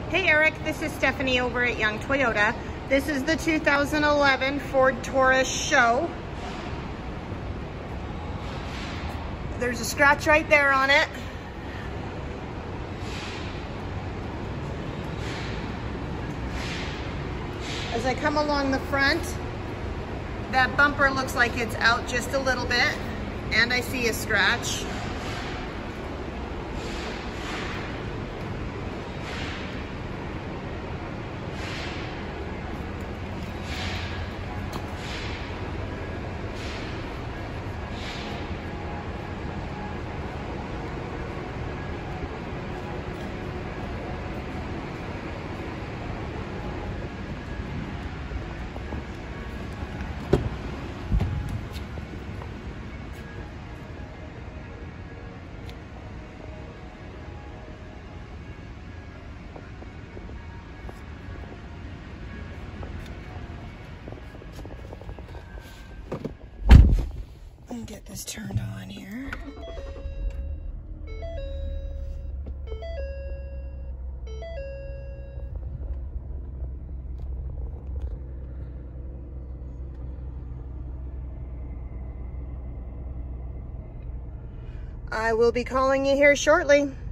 Hey Eric, this is Stephanie over at Young Toyota. This is the 2011 Ford Taurus SHO. There's a scratch right there on it. As I come along the front, that bumper looks like it's out just a little bit, and I see a scratch. Get this turned on here. I will be calling you here shortly.